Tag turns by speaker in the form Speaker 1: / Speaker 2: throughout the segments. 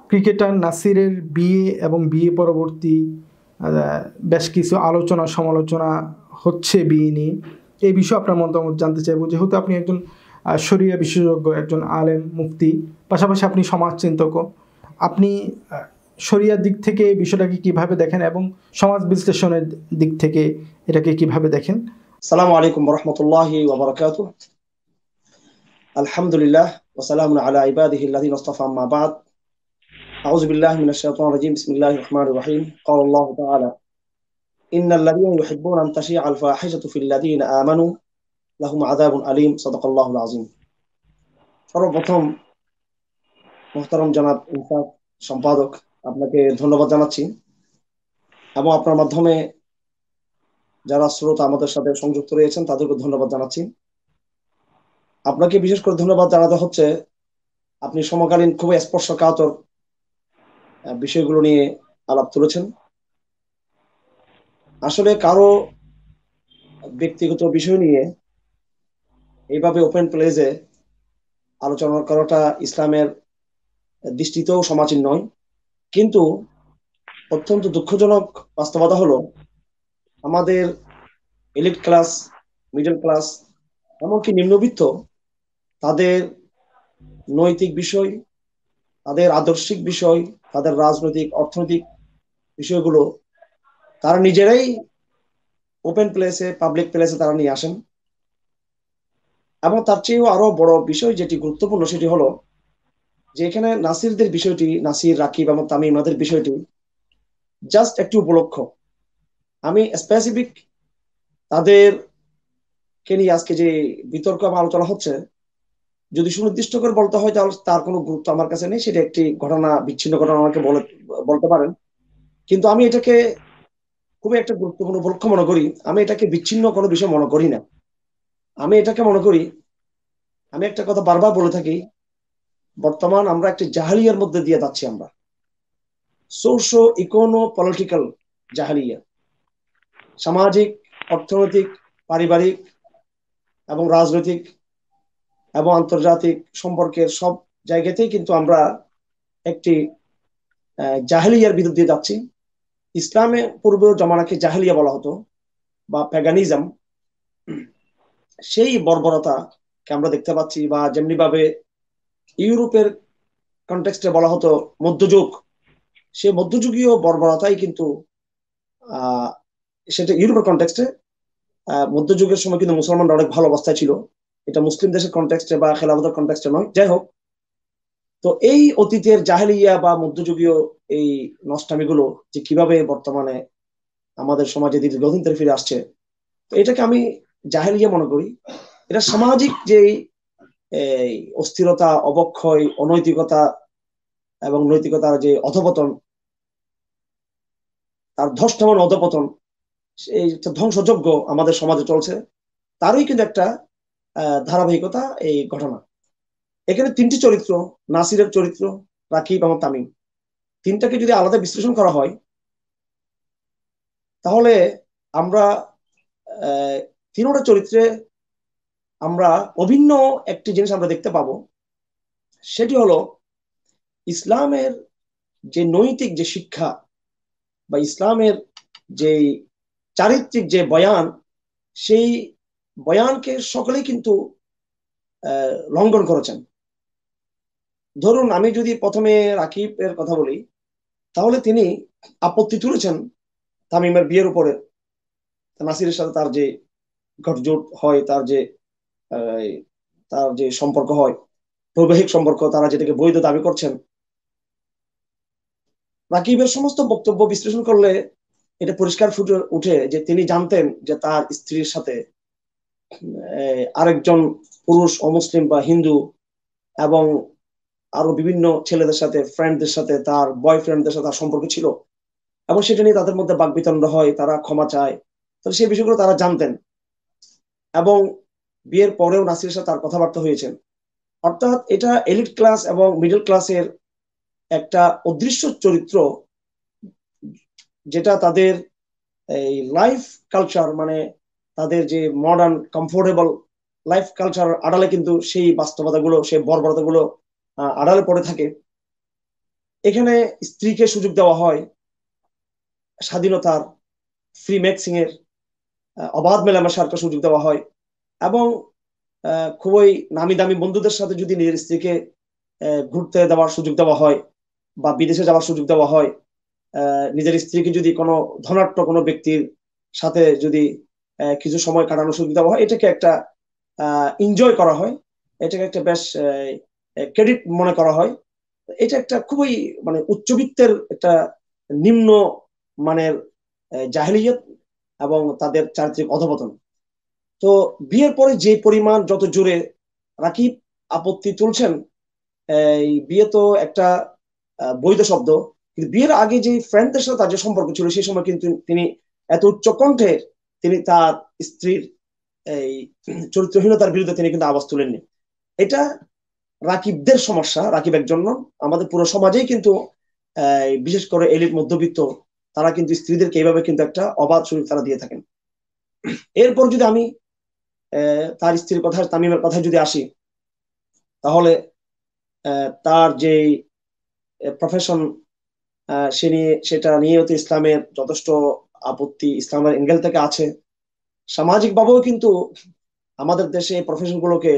Speaker 1: Cricketer নাসিরের বিয়ে এবং বিয়ে পরবর্তী বেশ কিছু আলোচনা সমালোচনা হচ্ছে বিয়ে নিয়ে। এই বিষয়ে আপনার মতামত জানতে চাইবো, যেহেতু আপনি একজন শরিয়া বিশেষজ্ঞ, একজন আলেম মুফতি, পাশাপাশি আপনি সমাজচিন্তকও। আপনি শরিয়ার দিক থেকে এই বিষয়টাকে কিভাবে দেখেন এবং সমাজ বিশ্লেষণের দিক থেকে এটাকে কিভাবে দেখেন?
Speaker 2: আসসালামু আলাইকুম ওয়া রাহমাতুল্লাহি ওয়া বারাকাতুহু। আলহামদুলিল্লাহ ওয়া সালামুন আলা ইবাদিহি আল্লাযিনা ইসতাফা, আম্মা বা'দ। আউযু বিল্লাহি মিনাশ শাইতানির রাজীম। বিসমিল্লাহির রাহমানির রাহিম। ক্বালা আল্লাহু তাআলা ইন্নাল লাযীনা ইউহিব্বুনা আন তাশিআল ফাহিশাতু ফিল লাযীনা আমানু লাহুম আযাবুন আলীম। সাদাকাল্লাহুল আযীম। সর্বপ্রথম মুহতারাম জনাব ইনসাফ সম্পাদক, আপনাকে ধন্যবাদ জানাচ্ছি এবং আপনার মাধ্যমে যারা শ্রোতা আমাদের সাথে সংযুক্ত রয়েছেন তাদেরকে ধন্যবাদ জানাচ্ছি। আপনাকে বিশেষ করে ধন্যবাদ জানাতে হচ্ছে, আপনি সমকালীন খুবই স্পর্শকাতর বিষয়গুলো নিয়ে আলাপ তুলেছেন। আসলে কারো ব্যক্তিগত বিষয় নিয়ে এইভাবে ওপেন প্লেসে আলোচনা করাটা ইসলামের দৃষ্টিতেও সমাজীন নয়। কিন্তু অত্যন্ত দুঃখজনক বাস্তবতা হলো, আমাদের এলিট ক্লাস, মিডল ক্লাস, এমনকি নিম্নবিত্ত, তাদের নৈতিক বিষয়, তাদের আদর্শিক বিষয়, তাদের রাজনৈতিক অর্থনৈতিক বিষয়গুলো তারা নিজেরাই ওপেন প্লেসে, পাবলিক প্লেসে তারা নিয়ে আসেন। এবং তার চেয়েও আরো বড় বিষয় যেটি গুরুত্বপূর্ণ, সেটি হলো যে এখানে নাসিরদের বিষয়টি, নাসির, রাকিব এবং তামিমাদের বিষয়টি জাস্ট একটি উপলক্ষ। আমি স্পেসিফিক তাদেরকে নিয়ে আজকে যে বিতর্ক বা আলোচনা হচ্ছে, যদি সুনির্দিষ্ট করে বলতে হয় তাহলে তার কোনো গুরুত্ব আমার কাছে নেই। সেটা একটি ঘটনা, বিচ্ছিন্ন ঘটনা আমাকে বলতে পারেন। কিন্তু আমি এটাকে খুবই একটা গুরুত্বপূর্ণ উপলক্ষ মনে করি। আমি এটাকে বিচ্ছিন্ন কোনো বিষয় মনে করি না। আমি এটাকে মনে করি, আমি একটা কথা বারবার বলে থাকি, বর্তমান আমরা একটি জাহালিয়ার মধ্যে দিয়ে যাচ্ছি। আমরা সোশো ইকোনো পলিটিক্যাল জাহালিয়া, সামাজিক, অর্থনৈতিক, পারিবারিক এবং রাজনৈতিক এবং আন্তর্জাতিক সম্পর্কের সব জায়গাতেই কিন্তু আমরা একটি জাহেলিয়ার ভিতর দিয়ে যাচ্ছি। ইসলামে পূর্বের জমানাকে জাহেলিয়া বলা হতো বা প্যাগানিজম। সেই বর্বরতাকে আমরা দেখতে পাচ্ছি, বা যেমনি ভাবে ইউরোপের কনটেক্সটে বলা হতো মধ্যযুগ, সেই মধ্যযুগীয় বর্বরতাই কিন্তু আহ সেটা ইউরোপের কনটেক্সটে। মধ্যযুগের সময় কিন্তু মুসলমানরা অনেক ভালো অবস্থায় ছিল। এটা মুসলিম দেশের কনটেক্সটে বা খেলাফতের কনটেক্সটে নয়। যাই হোক, তো এই অতীতের জাহেলিয়া বা মধ্যযুগীয় এই নষ্টামিগুলো যে কিভাবে বর্তমানে আমাদের সমাজে দীর্ঘদিন ধরে ফিরে আসছে, তো এটাকে আমি জাহেলিয়া মনে করি। এটা সামাজিক যে এই অস্থিরতা, অবক্ষয়, অনৈতিকতা এবং নৈতিকতার যে অধপতন, তার ধর্ষমান অধপতন, এই ধ্বংসযজ্ঞ আমাদের সমাজে চলছে, তারই কিন্তু একটা ধারাবাহিকতা এই ঘটনা। এখানে তিনটি চরিত্র, নাসিরের চরিত্র, রাকিব এবং তামিম, তিনটাকে যদি আলাদা বিশ্লেষণ করা হয়, তাহলে আমরা আহ, তিনটা চরিত্রে আমরা অভিন্ন একটি জিনিস আমরা দেখতে পাবো। সেটি হলো ইসলামের যে নৈতিক যে শিক্ষা বা ইসলামের যে চারিত্রিক যে বয়ান, সেই বয়ানকে সকলেই কিন্তু লঙ্ঘন করেছেন। ধরুন, আমি যদি প্রথমে রাকিবের কথা বলি, তাহলে তিনি আপত্তি তুলেছেন তামিমের বিয়ের উপরে। নাসিরের সাথে তার যে ঘটজোট হয়, আহ, তার যে সম্পর্ক হয়, বৈবাহিক সম্পর্ক, তারা যেটাকে বৈধ দাবি করছেন, রাকিবের সমস্ত বক্তব্য বিশ্লেষণ করলে এটা পরিষ্কার ফুটে উঠে যে তিনি জানতেন যে তার স্ত্রীর সাথে আরেকজন পুরুষ অমুসলিম বা হিন্দু এবং আরো বিভিন্ন ছেলেদের সাথে, ফ্রেন্ডদের সাথে, তার বয়ফ্রেন্ডদের সাথে তার সম্পর্ক ছিল, এবং সেটা নিয়ে তাদের মধ্যে বাকবিতন্ডা হয়, তারা ক্ষমা চায়। তো সেই বিষয়গুলো তারা জানতেন, এবং বিয়ের পরেও নাসিরের সাথে তার কথাবার্তা হয়েছেন। অর্থাৎ এটা এলিট ক্লাস এবং মিডল ক্লাসের একটা অদৃশ্য চরিত্র, যেটা তাদের এই লাইফ কালচার, মানে তাদের যে মডার্ন কমফোর্টেবল লাইফ কালচার আড়ালে কিন্তু সেই বাস্তবতাগুলো, সেই বর্বরতাগুলো আড়ালে পড়ে থাকে। এখানে স্ত্রীকে সুযোগ দেওয়া হয় স্বাধীনতার, ফ্রি ম্যাক্সিং এর, অবাধ মেলামেশার একটা সুযোগ দেওয়া হয়, এবং খুবই নামি দামি বন্ধুদের সাথে যদি নিজের স্ত্রীকে ঘুরতে দেওয়ার সুযোগ দেওয়া হয় বা বিদেশে যাওয়ার সুযোগ দেওয়া হয়, নিজের স্ত্রীকে যদি কোনো ধনাঢ্য কোনো ব্যক্তির সাথে যদি কিছু সময় কাটানোর সুযোগ দেওয়া হয়, এটাকে একটা এনজয় করা হয়, এটাকে একটা বেশ ক্রেডিট মনে করা হয়। এটা একটা খুবই মানে উচ্চবিত্তের একটা নিম্ন মানের জাহেলিয়ত এবং তাদের চারিত্রিক অধপতন। তো বিয়ের পরে যে পরিমাণ যত জোরে রাকিব আপত্তি তুলছেন, এই বিয়ে তো একটা বৈধ শব্দ, কিন্তু বিয়ের আগে যে ফ্রেন্ডদের সাথে তার যে সম্পর্ক ছিল সেই সময় কিন্তু তিনি এত উচ্চ কণ্ঠে তিনি তার স্ত্রীর এই চরিত্রহীনতার বিরুদ্ধে তিনি কিন্তু আওয়াজ তুলেননি। এটা রাকিবদের সমস্যা, রাকিব একজন নন, আমাদের পুরো সমাজেই কিন্তু বিশেষ করে এলিট মধ্যবিত্ত তারা কিন্তু স্ত্রীদেরকে এইভাবে কিন্তু একটা অবাধ সুযোগ তারা দিয়ে থাকেন। এরপর যদি আমি তার স্ত্রীর কথা, তামিমের কথা যদি আসি, তাহলে তার যে প্রফেশন সে নিয়ে, সেটা নিয়েও তো ইসলামের যথেষ্ট আপত্তি ইসলামের এঙ্গেল থেকে আছে। সামাজিক ভাবেও কিন্তু আমাদের দেশে এই প্রফেশন গুলোকে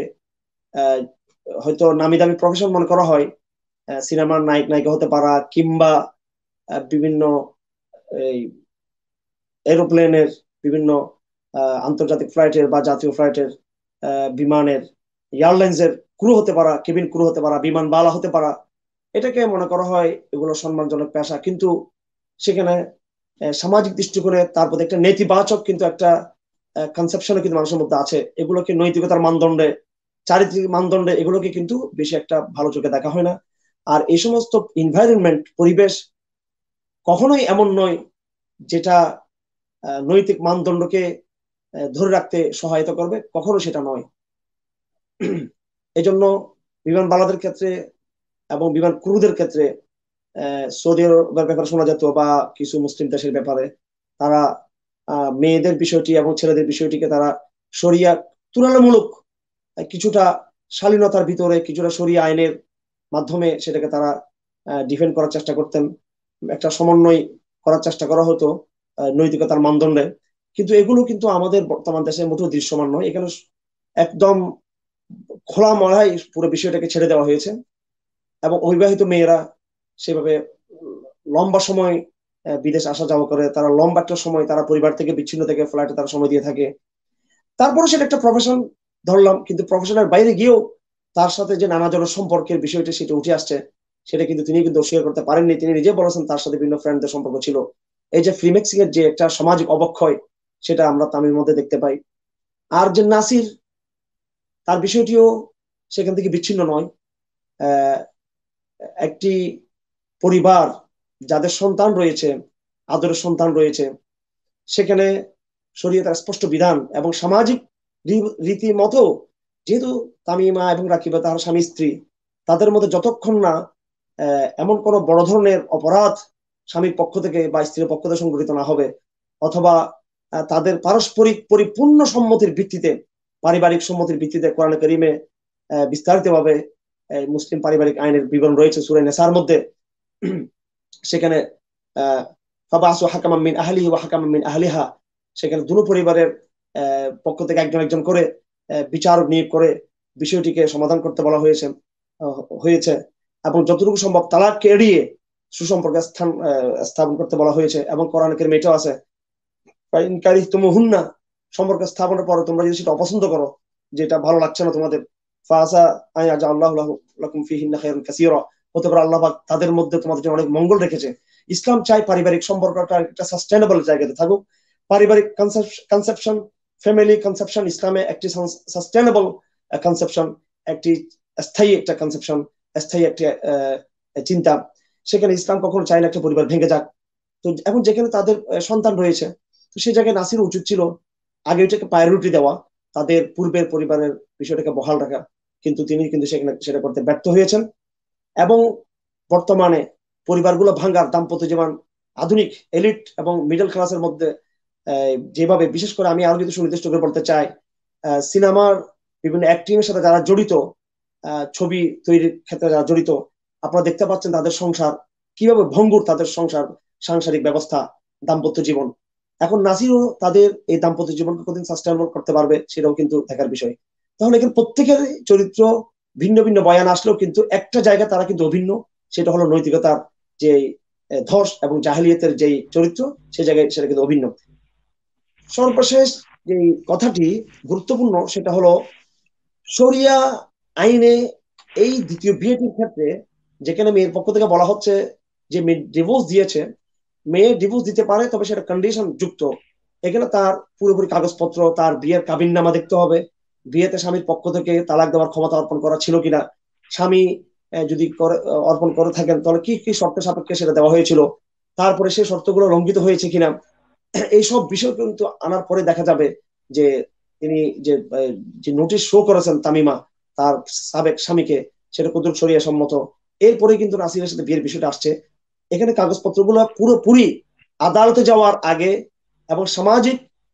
Speaker 2: হয়তো নামি দামি প্রফেশন মনে করা হয়, সিনেমার নায়ক নায়িকা হতে পারা, কিংবা বিভিন্ন এই এরোপ্লেনের বিভিন্ন আন্তর্জাতিক ফ্লাইটের বা জাতীয় ফ্লাইটের বিমানের এয়ারলাইন্সের ক্রু হতে পারা, কেবিন ক্রু হতে পারা, বিমান বালা হতে পারা, এটাকে মনে করা হয় এগুলো সম্মানজনক পেশা। কিন্তু সেখানে সামাজিক দৃষ্টিকোণে তার প্রতি একটা নেতিবাচক কিন্তু একটা কনসেপশনও কিন্তু মানুষের মধ্যে আছে। এগুলোকে নৈতিকতার মানদণ্ডে, চারিত্রিক মানদণ্ডে এগুলোকে কিন্তু বেশি একটা ভালো চোখে দেখা হয় না। আর এই সমস্ত এনভায়রনমেন্ট, পরিবেশ কখনোই এমন নয় যেটা নৈতিক মানদণ্ডকে ধরে রাখতে সহায়তা করবে, কখনো সেটা নয়। এই জন্য বিমান বালাদের ক্ষেত্রে এবং বিমান ক্রুদের ক্ষেত্রে সৌদি আরবের ব্যাপারে শোনা যেত বা কিছু মুসলিম দেশের ব্যাপারে, তারা মেয়েদের বিষয়টি এবং ছেলেদের বিষয়টিকে তারা শরিয়া তুলনামূলক কিছুটা শালীনতার ভিতরে, কিছুটা শরিয়া আইনের মাধ্যমে সেটাকে তারা ডিফেন্ড করার চেষ্টা করতেন, একটা সমন্বয় করার চেষ্টা করা হতো নৈতিকতার মানদণ্ডে। কিন্তু এগুলো কিন্তু আমাদের বর্তমান দেশে মোটেও দৃশ্যমান নয়। এখানে একদম খোলামলাই পুরো বিষয়টাকে ছেড়ে দেওয়া হয়েছে, এবং অবিবাহিত মেয়েরা সেভাবে লম্বা সময় বিদেশ আসা যাওয়া করে, তারা লম্বা একটা সময় তারা পরিবার থেকে বিচ্ছিন্ন থেকে ফ্লাইটে তারা সময় দিয়ে থাকে। তারপরে সেটা একটা প্রফেশন ধরলাম, কিন্তু প্রফেশনের বাইরে গিয়েও তার সাথে যে নানা ধরনের সম্পর্কের বিষয়টি সেটা উঠে আসছে, সেটা কিন্তু তিনি কিন্তু অস্বীকার করতে পারেননি। তিনি নিজে বলেছেন তার সাথে বিভিন্ন ফ্রেন্ডদের সম্পর্ক ছিল। এই যে ফ্রিমেক্সিং এর যে একটা সামাজিক অবক্ষয়, সেটা আমরা তামিমের মধ্যে দেখতে পাই। আর যে নাসির, তার বিষয়টিও সেখান থেকে বিচ্ছিন্ন নয়। আহ একটি পরিবার যাদের সন্তান রয়েছে, আদরের সন্তান রয়েছে, সেখানে শরীয়তের স্পষ্ট বিধান এবং সামাজিক রীতি মতো, যেহেতু তামিমা এবং রাকিবা তাহার স্বামী স্ত্রী, তাদের মধ্যে যতক্ষণ না এমন কোনো বড় ধরনের অপরাধ স্বামীর পক্ষ থেকে বা স্ত্রীর পক্ষ থেকে সংঘটিত না হবে, অথবা তাদের পারস্পরিক পরিপূর্ণ সম্মতির ভিত্তিতে, পারিবারিক সম্মতির ভিত্তিতে, কোরআন কারীমে বিস্তারিতভাবে মুসলিম পারিবারিক আইনের বিবরণ রয়েছে সূরা নিসার মধ্যে। সেখানে ফাবাসু হাকামান মিন আহলিহি ওয়া হাকামান মিন আহলিহা, সেখানে দুটো পরিবারের পক্ষ থেকে একজন একজন করে বিচারক নিয়োগ করে বিষয়টিকে সমাধান করতে বলা হয়েছে, এবং যতটুকু সম্ভব তালাককে এড়িয়ে সুসম্পর্ক স্থাপন করতে বলা হয়েছে। এবং কোরআন কারীমে এটাও আছে, ফাইন কারিহতুমুহুন্না, সম্পর্ক স্থাপনের পরে তোমরা যদি সেটা অপছন্দ করো, যেটা ভালো লাগছে না তোমাদের, ফাসা আল্লাহু লাকুম ফিহিন্না খায়রান কাসীরা, হতে পারে আল্লাহ পাক তাদের মধ্যে তোমাদের জন্য অনেক মঙ্গল রেখেছে। ইসলাম চাই পারিবারিক সম্পর্কটা একটা সাস্টেনেবল জায়গাতে থাকুক। পারিবারিক কনসেপশন, ফ্যামিলি কনসেপশন ইসলামে একটি সাস্টেনেবল কনসেপশন, একটি স্থায়ী একটা কনসেপশন, স্থায়ী একটি চিন্তা। সেখানে ইসলাম কখনো চায় না একটা পরিবার ভেঙে যাক। তো এখন যেখানে তাদের সন্তান রয়েছে, তো সেই জায়গায় নাসির উচিত ছিল আগে এটাকে প্রায়োরিটি দেওয়া, তাদের পূর্বের পরিবারের বিষয়টাকে বহাল রাখা। কিন্তু তিনি কিন্তু সেখানে সেটা করতে ব্যর্থ হয়েছেন। এবং বর্তমানে পরিবারগুলো ভাঙ্গার, দাম্পত্য জীবন আধুনিক এলিট এবং মিডল ক্লাসের মধ্যে যেভাবে, বিশেষ করে আমি আরো যদি সুনির্দিষ্ট করে বলতে চাই, সিনেমার বিভিন্ন অ্যাক্টিং এর সাথে যারা জড়িত, ছবি তৈরির ক্ষেত্রে যারা জড়িত, আপনারা দেখতে পাচ্ছেন তাদের সংসার কিভাবে ভঙ্গুর তাদের সাংসারিক ব্যবস্থা, দাম্পত্য জীবন। এখন নাসিরও তাদের এই দাম্পত্য জীবনকে কতদিন সাস্টেনেবল করতে পারবে সেটাও কিন্তু দেখার বিষয়। তাহলে এখানে প্রত্যেকের চরিত্র ভিন্ন ভিন্ন বয়ান আসলেও কিন্তু একটা জায়গা তারা কিন্তু অভিন্ন, সেটা হলো নৈতিকতার যে ধস এবং জাহেলিয়াতের যে চরিত্র, সেই জায়গায় সেটা কিন্তু অভিন্ন। সর্বশেষ যে কথাটি গুরুত্বপূর্ণ সেটা হলো শরিয়া আইনে এই দ্বিতীয় বিয়েটির ক্ষেত্রে, যেখানে মেয়ের পক্ষ থেকে বলা হচ্ছে যে মেয়ে ডিভোর্স দিয়েছে, মেয়ে ডিভোর্স দিতে পারে, তবে সেটা কন্ডিশন যুক্ত। এখানে তার পুরোপুরি কাগজপত্র, তার বিয়ের কাবিননামা দেখতে হবে, বিয়েতে স্বামীর পক্ষ থেকে তালাক দেওয়ার ক্ষমতা অর্পণ করা ছিল কিনা, স্বামী যদি অর্পণ করে থাকেন তাহলে কি কি শর্ত সাপেক্ষে সেটা দেওয়া হয়েছিল, তারপরে সেই শর্তগুলো লঙ্ঘিত হয়েছে কিনা, এইসব বিষয় কিন্তু আনার পরে দেখা যাবে যে তিনি যে যে নোটিশ শো করেছেন তামিমা তার সাবেক স্বামীকে, সেটা কতটুকু শরিয়া সম্মত। এরপরে কিন্তু নাসিরের সাথে বিয়ের বিষয়টা আসছে। এখানে কাগজপত্রগুলো পুরোপুরি আদালতে যাওয়ার আগে এবং সামাজিক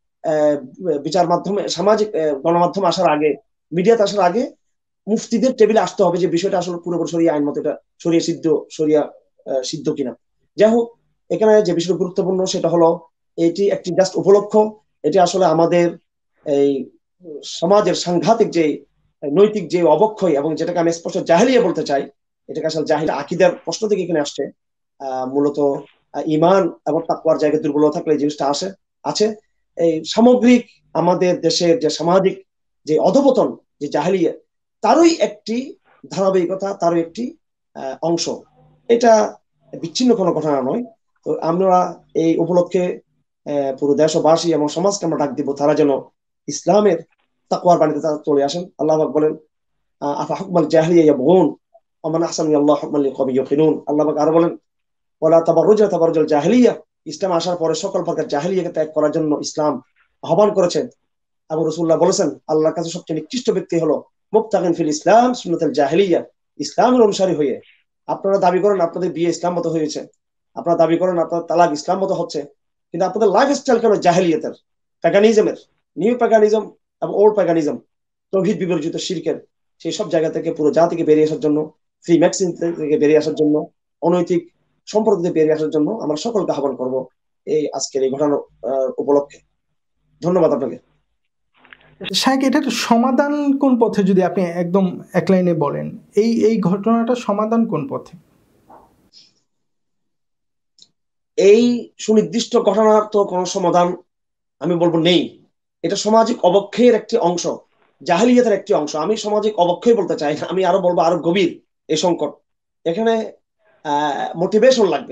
Speaker 2: বিচার মাধ্যমে, সামাজিক গণমাধ্যম আসার আগে, মিডিয়াতে আসার আগে মুফতিদের টেবিলে আসতে হবে যে বিষয়টা আসলে পুরোপুরি শরিয়া আইন মতো, এটা শরিয়া সিদ্ধ, শরিয়া সিদ্ধ কিনা। যাই হোক, এখানে যে বিষয়টা গুরুত্বপূর্ণ সেটা হলো এটি একটি জাস্ট উপলক্ষ। এটি আসলে আমাদের এই সমাজের সাংঘাতিক যে নৈতিক যে অবক্ষয়, এবং যেটাকে আমি স্পষ্ট জাহেলিয়া বলতে চাই, এটাকে আসলে জাহিল আকিদার প্রশ্ন থেকে এখানে আসছে। মূলত ইমান এবং তাকওয়ার জায়গায় দুর্বলতা থাকলে এই জিনিসটা আছে। এই সামগ্রিক আমাদের দেশের যে সামাজিক যে অধপতন, যে জাহেলিয়া, তারই একটি ধারাবাহিকতা, তারই একটি অংশ। এটা বিচ্ছিন্ন কোনো ঘটনা নয়। তো আমরা এই উপলক্ষে পুরো দেশবাসী এবং সমাজকে আমরা ডাক দিব তারা যেন ইসলামের তাকওয়ার বাণীতে তারা চলে আসেন। আল্লাহ পাক বলেন, আফা হুকমাল জাহিলিয়া ইয়াবগুন ওয়া মান আহসানু মিনাল্লাহি হুকমান লিকওমিন ইউকিনুন। আল্লাহ পাক আরো বলেন, ওয়ালা তাবাররুজনা তাবাররুজাল জাহিলিয়া, ইসলাম আসার পরে সকল প্রকার জাহিলিয়াকে ত্যাগ করার জন্য ইসলাম আহ্বান করেছেন। আবু রাসূলুল্লাহ বলেছেন, আল্লাহর কাছে সবচেয়ে নিকৃষ্ট ব্যক্তি হলো মুবতাগিন ফিল ইসলাম সুন্নাতুল জাহিলিয়া, ইসলামের অনুসারী হয়ে। আপনারা দাবি করেন আপনাদের বিয়ে ইসলাম মতো হয়েছে, আপনারা দাবি করেন আপনার তালাক ইসলাম মতো হচ্ছে, কিন্তু আপনাদের লাইফস্টাইল কেন জাহেলিয়াতের, প্যাগানিজমের, নিউ প্যাগানিজম এবং ওল্ড প্যাগানিজম, তৌহিদ বিবর্জিত শিরকের, সেই সব জায়গা থেকে পুরো জাতিকে বেরিয়ে আসার জন্য, ফ্রি ম্যাক্সিম থেকে বেরিয়ে আসার জন্য, অনৈতিক সম্পর্ক থেকে বেরিয়ে আসার জন্য আমরা সকলকে আহ্বান করব এই আজকের এই ঘটনা উপলক্ষে। ধন্যবাদ আপনাকে।
Speaker 1: শাইখ, এটার সমাধান কোন পথে, যদি আপনি একদম এক লাইনে বলেন, এই এই ঘটনাটা সমাধান কোন পথে?
Speaker 2: এই সুনির্দিষ্ট ঘটনার তো কোনো সমাধান আমি বলবো নেই। এটা সামাজিক অবক্ষয়ের একটি অংশ, জাহেলিয়াতের একটি অংশ। আমি সামাজিক অবক্ষয় বলতে চাই না, আমি আরো বলবো আরো গভীর এই সংকট। এখানে মোটিভেশন লাগবে,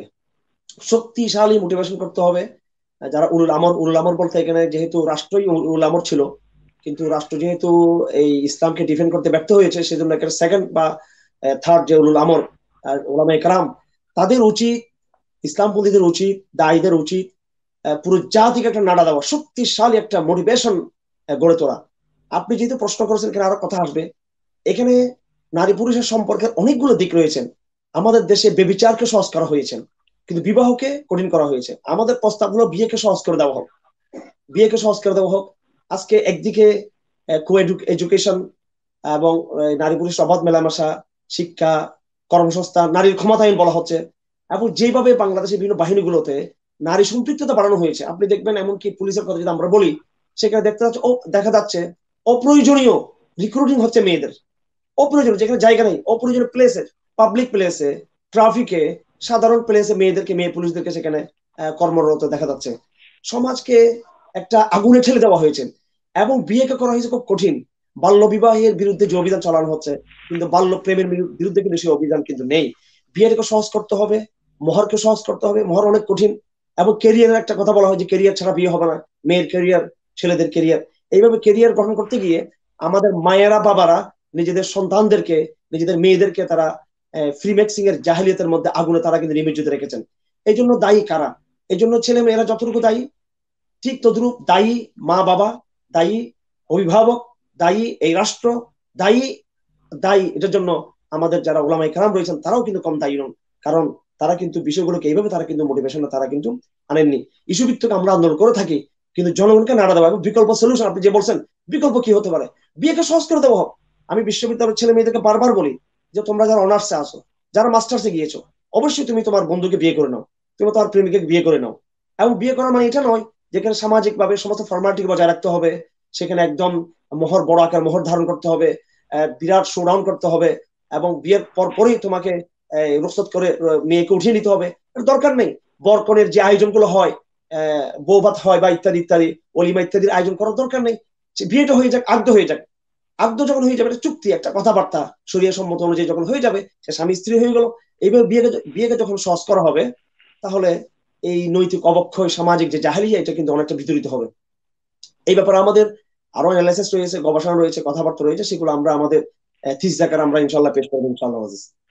Speaker 2: শক্তিশালী মোটিভেশন করতে হবে। যারা উলুল আমর বলতে এখানে যেহেতু রাষ্ট্রই উলুল আমর ছিল, কিন্তু রাষ্ট্র যেহেতু এই ইসলামকে ডিফেন্ড করতে ব্যর্থ হয়েছে, সেজন্য এখানে সেকেন্ড বা থার্ড যে উলুল আমর আর ওলামায়ে কেরাম, তাদের উচিত, ইসলামপন্থীদের উচিত, দায়ীদের উচিত পুরো জাতিকে একটা নাড়া দেওয়া, শক্তিশালী একটা মোটিভেশন গড়ে তোলা। আপনি যেহেতু প্রশ্ন করেছেন, এখানে আরো কথা আসবে। এখানে নারী পুরুষের সম্পর্কের অনেকগুলো দিক রয়েছে। আমাদের দেশে বেবিচারকে সহজ করা হয়েছে, কিন্তু বিবাহকে কঠিন করা হয়েছে। আমাদের প্রস্তাবগুলো বিয়েকে সহজ করে দেওয়া হোক, বিয়েকে সহজ করে দেওয়া হোক। আজকে একদিকে কো এডুকেশন এবং নারী পুরুষ অবাধ মেলামেশা, শিক্ষা, কর্মসংস্থান, নারীর ক্ষমতায়ন বলা হচ্ছে, এবং যেভাবে বাংলাদেশের বিভিন্ন বাহিনীগুলোতে নারী সম্পৃক্ততা বাড়ানো হয়েছে, আপনি দেখবেন এমনকি পুলিশের কথা যদি আমরা বলি, সেখানে দেখা যাচ্ছে অপ্রয়োজনীয় রিক্রুটিং হচ্ছে মেয়েদের, অপ্রয়োজনীয় যেখানে জায়গা নেই, অপ্রয়োজনীয় প্লেসে, পাবলিক প্লেসে, ট্রাফিকে, সাধারণ প্লেসে মেয়েদেরকে, মেয়ে পুলিশদেরকে সেখানে কর্মরত দেখা যাচ্ছে। সমাজকে একটা আগুনে ঠেলে দেওয়া হয়েছে, এবং বিয়েকে করা হয়েছে খুব কঠিন। বাল্য বিবাহের বিরুদ্ধে যে অভিযান চালানো হচ্ছে, কিন্তু বাল্য প্রেমের বিরুদ্ধে কিন্তু সেই অভিযান কিন্তু নেই। বিয়েটাকে সহজ করতে হবে, মহরকে সহজ করতে হবে, মহর অনেক কঠিন। এবং কেরিয়ারের একটা কথা বলা হয় যে কেরিয়ার ছাড়া বিয়ে হবে না, মেয়ের কেরিয়ার, ছেলেদের কেরিয়ার। এইভাবে কেরিয়ার গঠন করতে গিয়ে আমাদের মায়েরা বাবারা নিজেদের সন্তানদেরকে, নিজেদের মেয়েদেরকে তারা ফ্রি ম্যাক্সিং এর জাহেলিয়াতের মধ্যে আগুনে তারা কিন্তু নিমজ্জিত রেখেছেন। এই জন্য দায়ী কারা? এই জন্য ছেলে মেয়েরা যতটুকু দায়ী, ঠিক তদ্রুপ দায়ী মা বাবা, দায়ী অভিভাবক, দায়ী এই রাষ্ট্র, দায়ী দায়ী এটার জন্য আমাদের যারা ওলামায়ে কেরাম রয়েছেন তারাও কিন্তু কম দায়ী নন। কারণ তারা কিন্তু বিষয়গুলোকে এইভাবে তারা কিন্তু মোটিভেশন তারা কিন্তু আনেননি। ইস্যু ভিত্তিক আমরা আন্দোলন করে থাকি, কিন্তু জনগণকে নাড়া দেওয়া এবং বিকল্প সলিউশন, আপনি যে বলছেন বিকল্প কি হতে পারে, বিয়েকে সহজ করে দেওয়া হোক। আমি বিশ্ববিদ্যালয়ের ছেলে মেয়েদেরকে বারবার বলি যে তোমরা যারা অনার্সে আসো, যারা মাস্টার্সে গিয়েছো, অবশ্যই তুমি তোমার বন্ধুকে বিয়ে করে নাও, তুমি তোমার প্রেমিকে বিয়ে করে নাও। এবং বিয়ে করা মানে এটা নয় যেখানে সামাজিক ভাবে সমস্ত ফর্মালিটি বজায় রাখতে হবে, সেখানে একদম মোহর, বড় আকার মোহর ধারণ করতে হবে, বিরাট শোডাউন করতে হবে, এবং বিয়ের পর পরই তোমাকে রুখসত করে মেয়েকে উঠিয়ে নিতে হবে, এর দরকার নেই। বরকনের যে আয়োজনগুলো হয়, বৌভাত হয় বা ইত্যাদি ইত্যাদি, অলিমা ইত্যাদির আয়োজন করার দরকার নেই। বিয়েটা হয়ে যাক, আদ্য হয়ে যাক। আদ্য যখন হয়ে যাবে, একটা চুক্তি, একটা কথাবার্তা শরীয় সম্মত অনুযায়ী যখন হয়ে যাবে, সে স্বামী স্ত্রী হয়ে গেল। এইভাবে বিয়েকে বিয়েকে যখন সহজ করা হবে, তাহলে এই নৈতিক অবক্ষয়, সামাজিক যে জাহেলিয়া, এটা কিন্তু অনেকটা বিতরিত হবে। এই ব্যাপারে আমাদের আরো অ্যানালাইসিস রয়েছে, গবেষণা রয়েছে, কথাবার্তা রয়েছে, সেগুলো আমরা আমাদের থিস আকারে আমরা ইনশাল্লাহ পেশ করবো ইনশাল্লাহ।